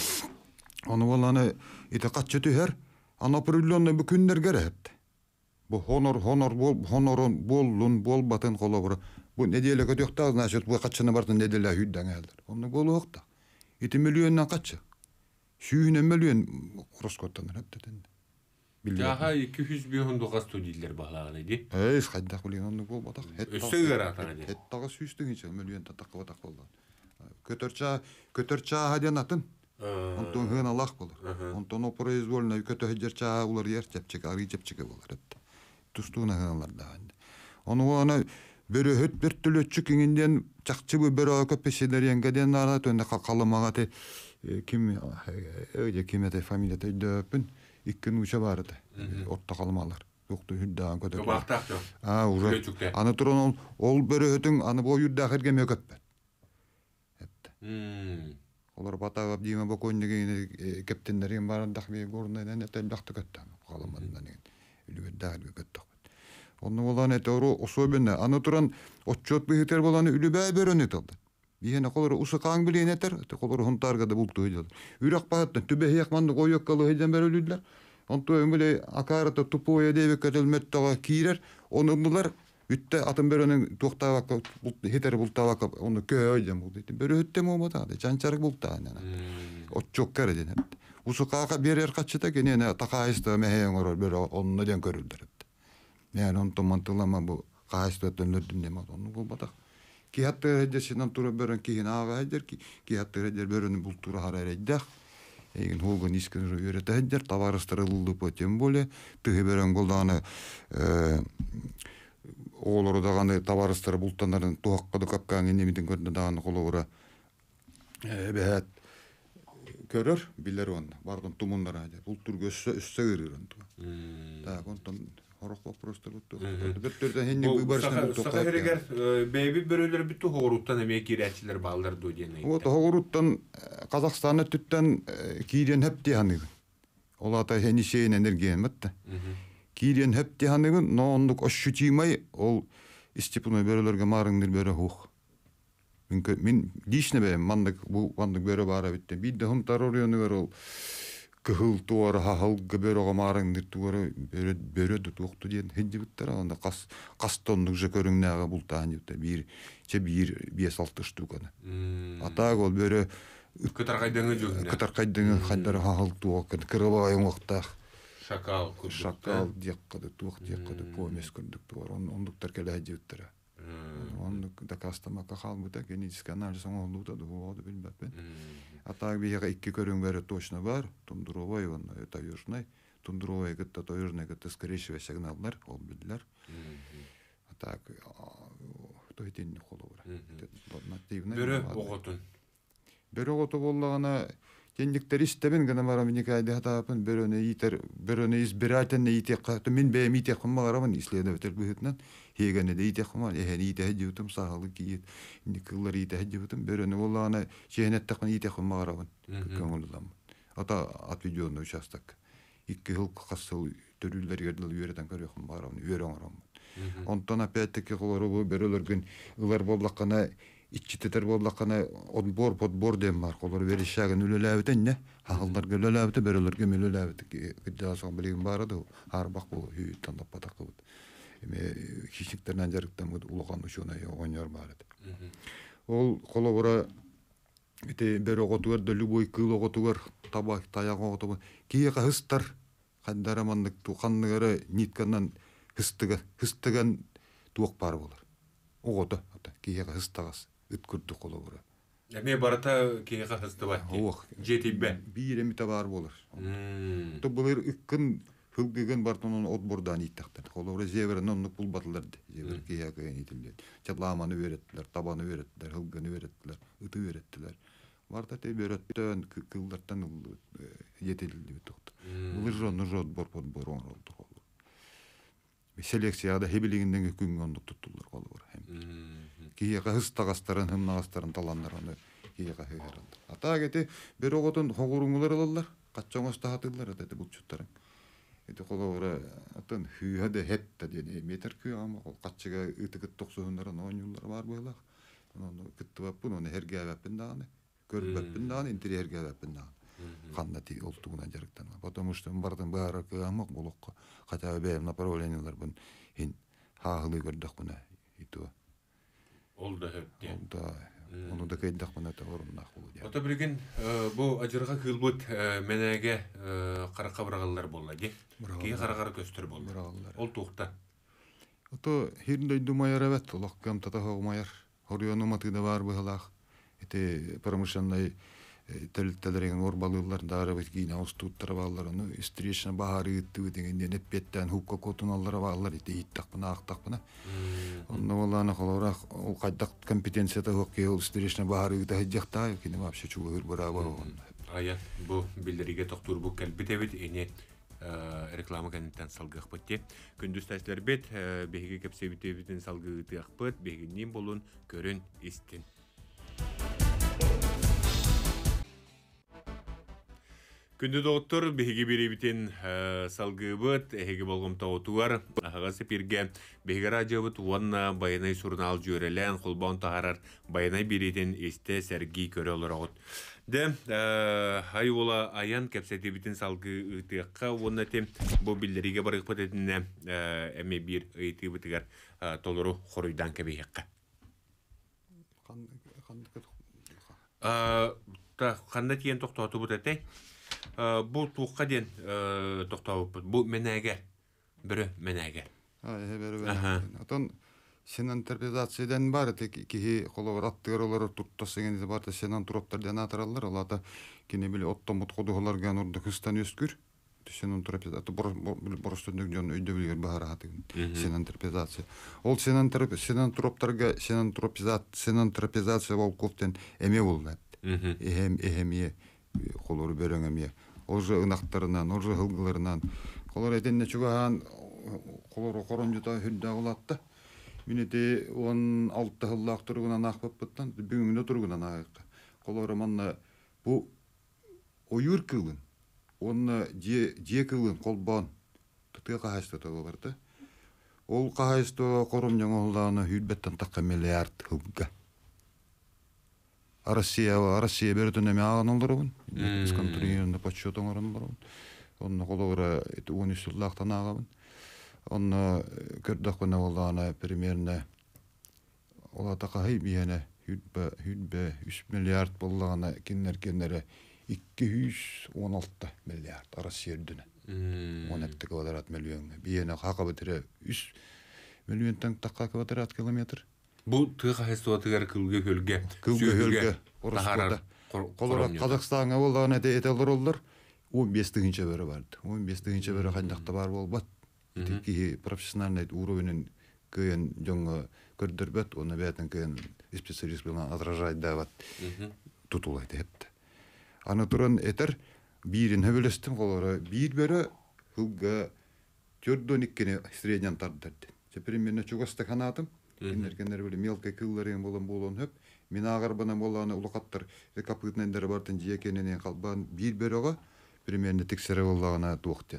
Onu olanı eti kaççı tüher. Ana pürüllüğünde bu günler gere hepti. Bu honor, honor, bol, honorun, bollun, bol batın kolabura. Bu ne diyelim ki yok da naşet bu kaçını bartın ne diyelim hüdden geldir. Onu bol yok da. iti milyondan kaçı. Şüyüne milyon roskottanır hep dedin. Jaha iki yüz bin dokuz studiler bağlağın idi. Ey, skaydak bilin onu bol batak. Östü garatan idi. Het tağı süstün için milyon tatakı batak oldu. Kötörça, kötörça hadiyan atın. Ondan hın Allah bulur. Ondan o произвольно kötörça ular yer çepçik, arı çepçik olur hep. Tustuğuna hınlar da. Onu ona böyle hüt bir tülöççük inden çakçı bu böyle köpeşeler yengeden ara tönde kalamağa te kim öyle kimete familyete döpün ikkin uça vardı. Orta kalmalar. Yoktu hüddan kötü. Yok baktak yok. Ha ura. Anı turan ol ol böyle hütün anı bu yurda hergeme köpet. Hepte. Olar batağap diyeme bakonyege kaptenlerin barındak bir gorundan ne tablaqtı kötü. Kalamadan ne. Ülü dağ kötü. Onu olan et oru особенно аны туран отчет бихтер боланы үлүбай бөрөнүт алды. Бихене колор усакаң билен этер, колор хунтарга да булту ыйдылар. Үрак бааттан түбе якманды коёккалы ыйдан берөлүдлөр. Онто өмүле акарата тупое дебе көтөлмөт тага кирер. Оны булар бүтте атын бөрөнүн токтабак хетер бултабак оны көйдөн булду. Бөрөттө момода да жанчарык бултаны. Отчок керден. Усакага берер качыта кенене такайсты мехең орор бөрө онну ден көрүлдүр. Yani on tomantılama bu kaçtığın ödünleme onu bu batak. Ki hatta hedesinden tura beren ki hinaga heder ki ki hatta heder beren bultura haraydı. Egin hogun iskin rüyere heder tavarastırıldı po tüm böyle tühe beren goldanı oğulları dağını tavarastırı bultanların tuhakkıdı kapkan enemidin gördü dağını kolora behat görür bilir onu. Vardan tumunlar hadi bultur göğsü üstte görürün. Daha kontan Horok просто вот. Бөттөрдөн хенне выборчтан токап. Сахарыгер беби бөрөлөр бүтү хоруттан эме киречилер балдар доден. Вот хоруттан Казакстанда түттен кирен хеп дияны. Олата хени шейн энергия мытты. Кирен хеп дияны, но ондук ощутимай ол истепуна бөрөлөргө марыңдыр бөрө хук. Мен мен лично бе мандык бу мандык бөрө бара битте. Бидде хум тарориону бар ол кыһыл туара хахыл гыбер огамарын туара бөрө бөрө тукту диен хинжибиттер анда кас кастоннук же көрүңнага бултаан юта бир че бир бес алты штуканы атаак ол бөрө Кытар кайдыңы жүгүнө. кытар кайдыңы хайдар хахыл туак кырылай оңоктак Шакал. шакал дияккады туак дияккады помес көрдүк туар ондуктар келе жибиттер ондук да кастамака халбыта генетический анализ оңолдута дууду билбеппин. Атаак бияга икки көрүңбөрү точно бар. Тундуровой, он это южный. Тундуровой гытта то южный гытта скорейшего сигналдар, ол билдилер. Атаак то этин холу бар. Нативный. Бөрө оготун. Бөрө оготу боллагана кендиктер истебин гана барам никайды хатапын бөрөнө итер бөрөнө избирательный ите каты мен бем ите кыммагарамын исследователь быгытнан хегене де ите кымман эхен ите хедютум сахалы киет никыллар ите хедютум бөрөнө боллагана ченеттакын ите кыммагарамын көңүлдам ата отведённый участок икки жыл касыл төрүлөр жердел үйрөтөн көрөкм барам үйрөңөрөм онтон опять-таки колору бөрөлөргүн ылар боллакана ичтетер боллакана отбор подбор дем бар колор беришагын үлөлөбүтен не халдар гөлөлөбүтө бөрөлөргө мүлөлөбүт кыдасың билген барды арбак бул үй тандап батакыбыт эме кичиктерден жарыктан улган ушуна оңор бар ол колобура ите бер оготугар да любой кыл оготугар табак таяк оготугар кие хыстар кандарамандык туканныгары ниткандан хыстыга хыстыган туок бар болор огото кие хыстагас үткүрдү колобура. Эме барата кийга хыстыбат. Ох, жетибе. Бир эми табар болор. То булар иккин хылгыгын бартонун отбордан иттактар. Колобура зеберен оннук бул батыларды. Зебер кияга итилди. Чатламаны береттилер, табаны береттилер, хылгыны береттилер, ыты береттилер. Барта те береттен кылдартан жетилди токту. Бул жон жод бор подбор олду. Селекцияда хебилигинден күнгөн ондук туттулар колобура. Кияга хыстагастарын, хымнагастарын таландараны кияга хыгаралды. Ата кети бир оготун хогуруңулар алалар, каччоңоста хатылар деди булчуттарын. Эти колобура атын хүйөдө хетте деди метр күй ама ол каччыга ытыгыт токсондорун оңюлар бар байлар. Аны кыттыбаппын, аны хергебеппин дагы, көрбөппин дагы, интерьергебеппин дагы. Кандати олтугунан жарыктан. Потому что бардын баары кыамак болокко хотя бы направлениялар бун хин хагылы көрдүк буна иту. Олда хепти. Олда. Ону да кайдак буна та оруннак болду. Ата билген бу ажырга кылбыт менеге каракабыргалар болду. Ки карагар көстөр болду. Ол тукта. Ата хиндей думайар эбет, лаккам тата хогмайар. Хориону матыда бар быгалак. Эти промышленный тәлтәләрен орбалылар дарыбыз гина устуттар баллар аны встречна баары итти дегенден эппеттен хукка котуналлар баллар ите иттак бана актак бана онно болана холора ол кайдак компетенцияда хоккей ол встречна баары итти хажакта кине вообще чугыр бара-бара он ая бу билдериге токтур бу келбитебит эне реклама канеттен салгых битти күндүз тәсләр бит беге кепсебитебитен салгы тыакпыт бегеннин болун көрүн истин. Күнді доктор беге беребитен салгыбыт, эһеге болгом таутуар, ағасы пирге беге радиобыт уанна баянай сурнал жөрелен, қолбан тағарар баянай беретен есте сәрги көрі олар ағыт. Де, хай ола аян кәпсәте бітін салгы ұйтыққа, уанна тем бұл білдеріге барық пәтетіне әме бір ұйты бітігер толыру қорыйдан кәбейекқа. Қанда тиен тоқтауты бұт әтей? Бұл туққа ден тоқтауып, бұл менәгер, бірі менәгер. Ай, бәрі бәрі. Атон, сен интерпретациядан бар, кихи қолауыр аттығыр олары тұттасы бар, сен антроптардан атыралар, олата кені білі оттан бұт қодығылар ген орды күстан өскүр, сен интерпретация, бұрыстындық жон өйді білгер бағар атығын, сен интерпретация. Ол сен антроптарға, сен антропизация бол көптен әме болды. Эхем, эхемие. Колору береңеме. Ожы ынактарынан, ожы хылгыларынан. Колор этенне чугаан колору коронжута хүрдө улатты. Минети он алты хыллак тургунан акпыптан, бүгүнгүнө тургунан акы. Колору манна бу оюр кылын. Онна же же кылын колбон. Тытыга кахасты табарды. Ол кахасты кором жаңолданы хүрбеттен такка миллиард хылга. Россия Россия берден эме аган олдурбун. Сконтролированный подсчетом орын бар. Онны колора он үч жыллактан агабын. Онны көрдөх көне болданы примерно олата кай бияне хүтбе хүтбе үч миллиард боллаганы кинер кинере эки жүз он алты миллиард арасы жердүнө. он екі квадрат миллион. Бияне хакы битире үч миллионтан такка квадрат километр. Бу тыга хестуатыгар кылга көлгө. Кылга көлгө. Ороско Колора Казакстанга болданы этелер олдор. он беш-тигинче бери барды. он беш-тигинче бери кандакта бар болбат. Тики профессиональный уровень кыйын жоңго көрдөрбөт, оны бетин кыйын специалист менен отражать дават. Тутулайт эпти. Аны туран этер бирин хөбөлөстүм колора бир бери хылга төрдөн иккени среднян тардырды. Примерно чугаста канатым. Кинер-кинер били мелкий кылларын болон болон хөп. Мен агарбана боланы улукаттар капытнендер бартын жиекененен калбан бир берого примерно тексере боллагына туктен.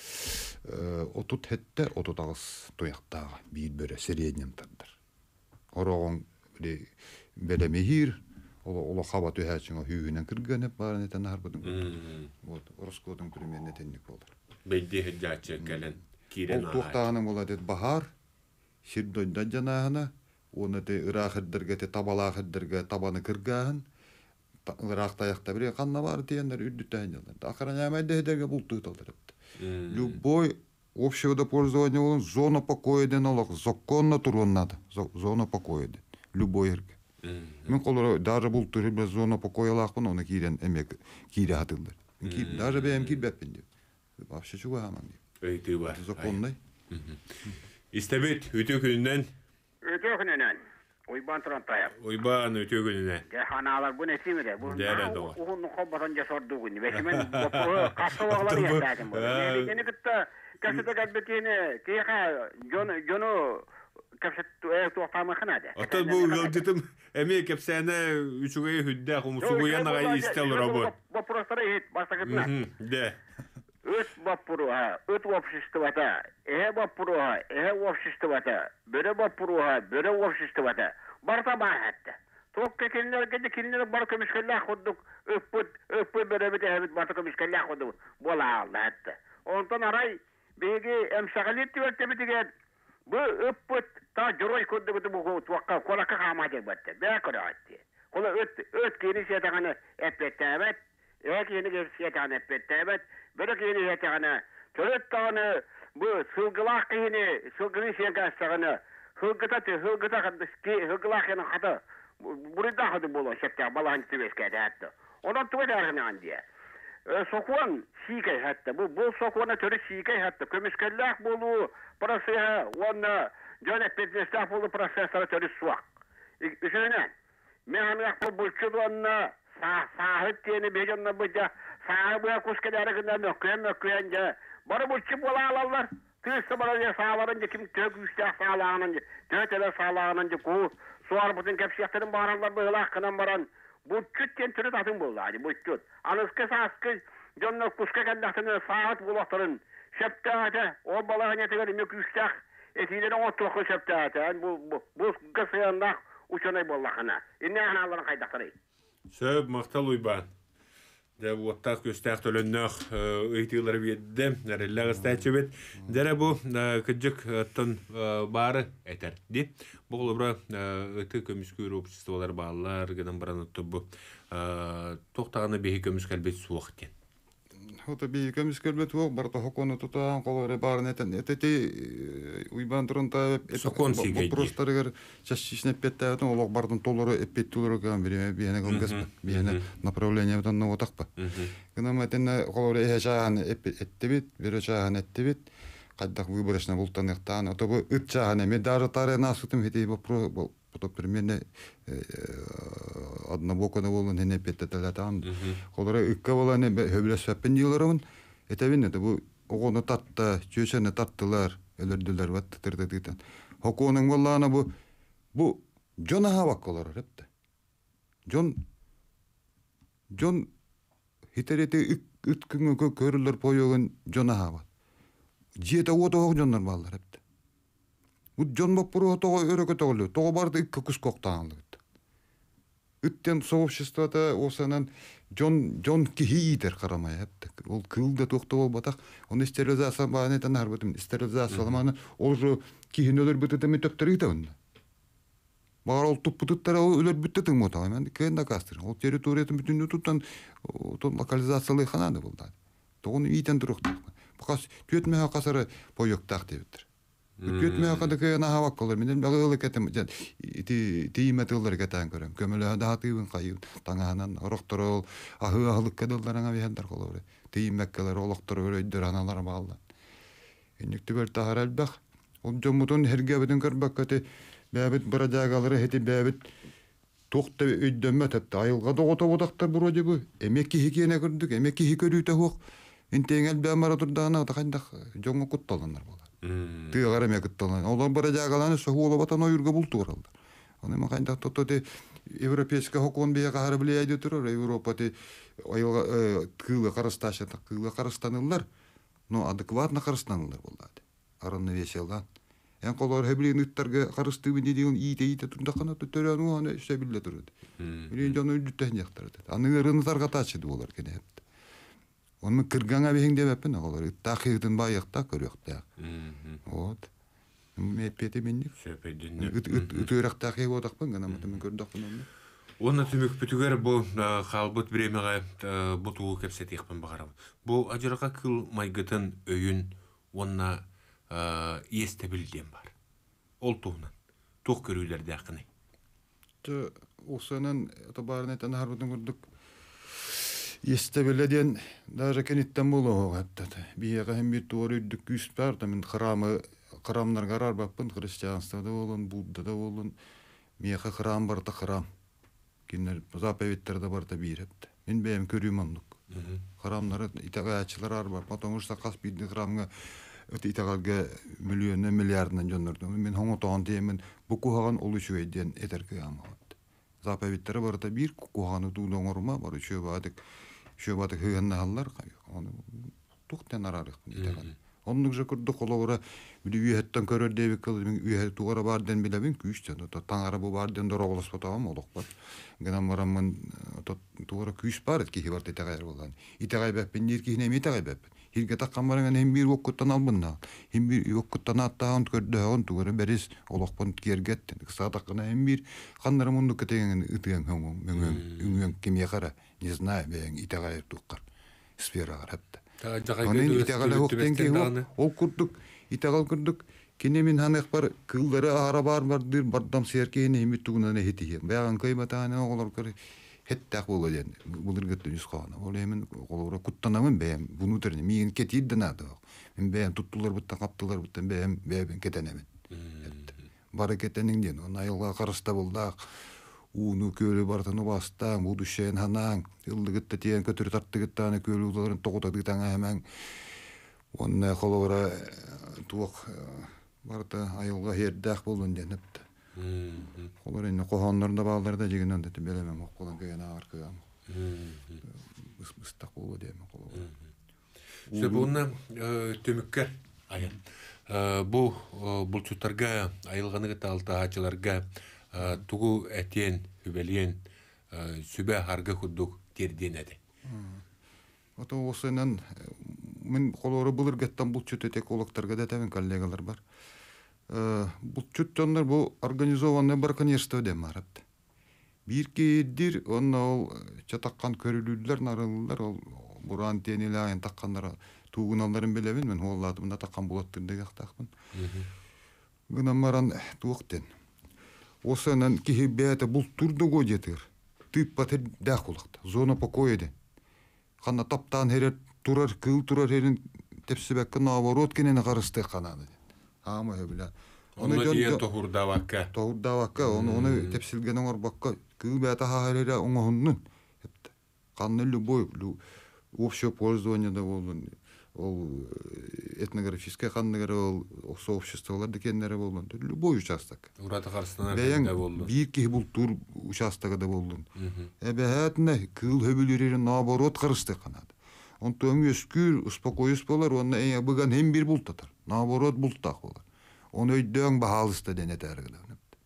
Э отут хетте отут агыс тояктагы бир бере среднем тардыр. Орогон били белемехир ол ол хабат өһәчиң хүйүнен киргәне барын этен арбыдым. Вот Ороскодың примерно тенник болду. Бейде хеджачы кален кирен. Ол туктаганы болот бахар ширдойда жанагына оны те ырахырдырга те табалахырдырга табаны кыргаһын ырахтаякта бир канна бар дигәннәр үддүтәннәр. Ахырына мәдәдәге булты талдырып. Любой общего пользования он зона покоя ден алак законно турган надо. Зона покоя. Любой ерге. Мен колор даже булты без зона покоя лакын оны кирен эмек кире атылдыр. Даже бем кирбеппин дип. Вообще чуга хаман дип. Өйти бар. Законный. Истебет өтө күнүнөн Öte gününden. Uyban Trantayap. Uyban ötө күнүнө. Hanalar bu nesimire. Bu Dere doğru. Onun kobbatan sorduğu gün. Beşimen bu kasıvalar yaptım. Yani yeni gitti. Kasıda gadbetini kiha John John kasıt ev tuğtamı kınadı. Ata bu gıldıtım emeği kepsene üçüge hüdde kumusu yanına isteler abi. Bu prostora hit basta gitme. De. Öt vapuru ha, öt vapşistivata, ehe vapuru ha, ehe vapşistivata, böre vapuru ha, böre vapşistivata. Barta bahatta. Tokka kinler gidi kinler bar kömüşkellah kudduk, öppüt, öppüt böre bite hebit barta kömüşkellah kudduk. Bola aldı hatta. Ondan aray, begi emşagalit diyorte bitigen. Bu öppüt, ta juroy kudduk bu tuakka kolaka kamadek batta. Bekara atti. Kola öt, öt kini şeytanı eppettebet, ehe kini şeytanı eppettebet. Böyle ki yeni yetağına, çörek tağını, bu sılgılak kıyını, sılgını şeygastağını, hılgıta tı, hılgıta ki, hılgılak yeni katı, burada katı bulu, şeptağ, balağın tüveskede hatta. Ondan tüve derginen diye. Sokuan şikay hatta, bu bol sokuana törü şikay hatta, kömüşkellik bulu, prasıya, onu, cönet bednestak bulu prasiyaslara törü suak. Düşünün, mehanak bu bulçudu onunla, sahip diyeni becanla bıca, sahibi kuskadara kadar nöküyen nöküyence. Bana bu çip ola alallar. Tüyüstü bana diye sağlarınca kim tök üstah sağlağınınca. Tötele sağlağınınca kuğu. Suar bütün kepsiyakların bağırlar böyle hakkından baran. Bu çütten türü tatın buldu hadi bu çüt. Anıskı saskı. Canlı kuska kandaktını saat bulakların. Şeptağıta. O balağın yeteleri mök üstah. Etilerin o toku şeptağıta. Bu, bu, bu kısıyandak uçanay bollakına. İnne analarına kaydakları. Söp maktal uyban. De vuottak köstääk tölönnöөх ыйтыылары биэдде нэрэллээх стаачыбыт дэрэ бу кыджык аттан баары этерди бу олбура ыты көмүскүүр обществолар баалар гынан баран отту бу токтаганы беги көмүскэлбет суох кен Hota bi kömys kölbet wo barta hokonu tutaan kolore barneten eteti uyban turunta et prostarıgar çaşişne pettäätön olok bardan toloro epetuloro kan biri biene golgaspa biene направление dan no takpa. Gana meten kolore ehaşan ettebit bereşan ettebit kaddak выборочно бултан яктан ото бу ытчаан эме даже тары насытым хети бу про то примерно однобокона болон эне петтетелатан колора ыкка боланы хөбөлөсөппен дилөрөмүн этебин это бу огону татта чөчөнө таттылар өлөрдүлөр бат тырдыдыдан хоконун болланы бу бу жона хабак колор репте жон жон хитерете үткүнгө көрүлөр поёгун жона хабак жете ото жоннор балдар репте bu John Bapuru togo öröke toglu togo bardı iki kus koktağanlı. Ыттен сообществода осанан Джон Джон кихидер карамай хепте. Ол кылда токто болбатак. Оны стерилизация бааны танар бутум. Стерилизация ламаны ол жо кихинөлөр бүтөтөм төптөрү тагын. Бар ол туп бүтөттөр өлөр бүттөтөң мота. Мен кенда кастыр. Ол территориятын бүтүн туттан тон локализациялы ханады булда. Тогон итен турукта. Бакас төтмө касары поёктак дебитер. Төтмө када кена хавак колор. Мен багылы кетем. Ти тиметлер кетен көрөм. Көмөлө датыбын кайын таңанан орокторол ахы ахлык кадылдарыңа бехендер колор. Тимеккелер олоктор өрөйдөр аналар баалдан. Эниктүбөр тахаралбак. Ол жомутун херге бүтүн көрбөккөтү бәбит быражагалары хети бәбит тохта өйдөмө тепти айылга догото бодактар буроди бу. Эмеки хикене көрдүк, эмеки хикөрүтө хок. Интеңел бәмара турдана тахандак жоңго кутталгандар болар. Тыгара мекытталган. Олар быражагаланы сохуло батан ойурга бултуралды. Аны макайда тототе европейский хокон бияга харблияйды турар. Европаты айылга кылы карасташа кылы карастанылар. Но адекватно карастанылар болду. Араны веселган. Эн колор хеблин үттәргә карысты бит дигән ите-ите турында кана төрәнү аны шәбиллә турды. Мин җаны үттән яктырды. Аны рыны таргатачы булар кенә. Оны кырганга бең дип әпен алар. Тахирдин баякта көрөктә. Вот. Мен пете минник. Сөпедин. Үтөрәк тахи бодакпын гына мен көрдөкпүн. Оны түмүк бүтүгөр бу халбыт бремеге бутуу кепсетикпин багарам. Бу ажырга кыл майгытын өйүн онна естебилден бар. Ол туğunан. Туğ көрүүлерде акыны. Тө осанан табарнетен харбытын көрдүк. Естебилден даже кенеттен боло гатта. Бияга hem bir doğru üddük küs бар да мен храмы храмнар карар баппын христианствода болон, Буддада болон. Мияга храм бар да храм. Кинер заповедтерде бар да бирет. Мен бем көрүм андык. Храмнары итагаачылар бар. Потому что кас бидин храмга öte itagalga milyonlar milyardından jonnordum. Men hoňa toğan diýemen bu kuhagan oluşu edýän eterke ýamyt. Zapawitlere barda bir kuhany duýdan orma bar şu badyk şu badyk hyganda hallar onu tuqtan araryk itagal. Onluk jekurde kolawra bir ýetden körür diýip kıldyň üýe tuğara bardan bilemin küýçden ta taňara bu bardan doroglas botam olok bar. Genam baram men tuğara küýç bar ki hewart itagal bolan. Itagal bep bindir ki ne itagal bep. Hirge takkamlarına hem bir okuttan albınna. Hem bir okuttan attağın kördüğün tuğru beris olakpon kergettin. Kısa takkına hem bir kanları mundu ketegen ıtıyan hongong. Üngön kemiye kara. Ne знаю, ben itagayır tukkar. Sfera karapta. Onun itagala hokten ki ol kurduk. Itagal kurduk. Kenemin hanek bar kılları ara bar bardır. Bardam serkeyine hem tuğuna ne hetiyen. Bayan kıymatane oğlar kırı. Hette bolu den bulur götü yüzkana. Ol hemen kolora kuttanamın beğen. Bunu törne min ketidden adı. Men beğen tuttular buttan kaptılar buttan beğen beğen ketenemin. Bara ketenin den. Ona ayılga karısta buldak. Unu köylü bartını bastan, bu düşen hanan. Yıldı gitti diyen kötürü tarttı gitti tane köylü uların toğutadı tane hemen. Ona kolora tuğuk barda ayılga herdek bulun den hepte. Olar indi qohanlarında bağlarda jegenden de belemem qolan kene arkaya. Mıstak bolu deme qolan. Sebunna tömükker ayın. Bu bulçutarga ayılgany talta haçılarga tugu etien hübelien sübe harga hudduk terden edi. Ata osanan men qoloro bulur gattan bulçut etek olaktarga da tamen kollegalar bar. Bulçuttanlar bu organizovanный браконьерство демарат. Bir kedir onu çatakkan körülüdüler narılılar ol buran tenile ayın takkanlara tuğunalların bilemin men holladımda takkan bulattırda yaqtaqpın. Gınamaran tuğukten. Osanan ki beyate bulturdu gojetir. Tip patır daqulaqta. Zona покоя. Qanna taptan herer turar kıl turar herin tepsibekka navarot kenene qarısты qanadı. Ama öyle. Onu diyen tohurda vakka. Tohurda vakka. Onu onu tepsilgen onar bakka. Kıl beyata haharera ona hunnun. Kanlı boy. Общее пользование да болдун. Ол этнографическое канныгары ол сообществоларды кеннери болдун. Любой участок. Урата карсынан да болду. Бир ки бул тур участогы да болдун. Эбетне кыл хөбүлөрүн наоборот карышты канат. Онтон өскүр успокоюс болар, оны эң быган hem bir bultatar. Наоборот бултак болар. Onu öydöň bahalysta denetärgilär.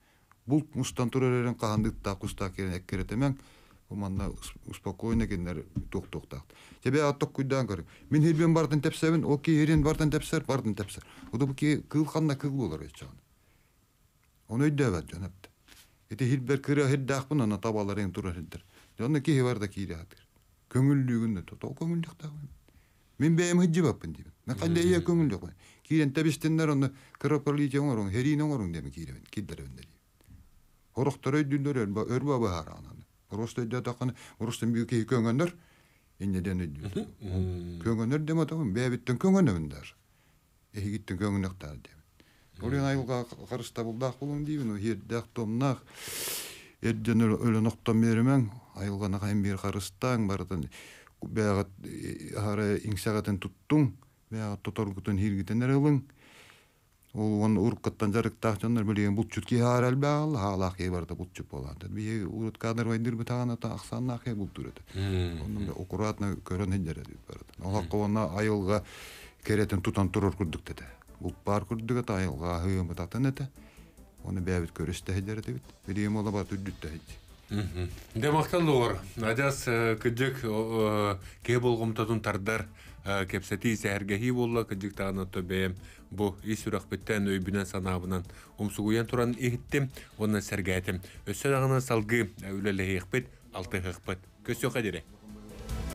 Булт мустан туререн кахандыкта куста керен эккеретемен. Бу манна успокойно кеннер тук-туктак. Тебе аттык куйдан көр. Мен хилбен бардын тепсебин, оки ерен бардын тепсер, бардын тепсер. Ода бу ки кыл канна кыл болор эчан. Onu ödevät jönäpti. Eti hilber kıra hiddäkpin ana tabaların turur hidder. Jonna ki var da kiýädir. Köngüllüğünde to, to köngüllük da. Men beýim hijji bapyn diýip. Men kande ýa köngüllük. Kiýen tebistenler onu kıraparly joňorun, herine orun demi kiýen, kidderende. Horoktar öýdüler, ba örba bahar anany. Prosta ýatakyny, urustan büýük köngünler. Inneden öýdüler. Köngünler deme tamam, beýbitten köngünler. Ehi gittin köngünlükler diýip. Oraya ayılga karışta buldak bulun diýin, o herdäk tomnak. Erden öyle noktan berimen, ayılga nakayın bir karıştan bardan. Beýat hara iňsagaten tuttun, beýat totorgutun hirgiten erelin. Ol onu urkattan jaryktak janlar bilen bulçut ki haral bal, halaqy barda bulçut bolady. Bir urut kadar waydyr bu tagana ta aksan nakay bulturdy. Onun da okuratna kören hillere diýip barda. Ola qowna ayılga kereten tutan turur kurduk dedi. Bu par kurduk da ayılga hıymı tatan ete. Onu beýbit görüşde hillere diýip. Bilim ola bat üddütte hiç. Demaktan doğru. Adas kıcık ke bolgumtadın tardar kepseti sehergehi bolla kıcık tağına töbeyem. Bu iş sürakbetten öybünen sanabından umsuguyan turan ehittim, ondan sergayettim. Össü dağına salgı övlele hekbet, altı hekbet. Kös yok edire.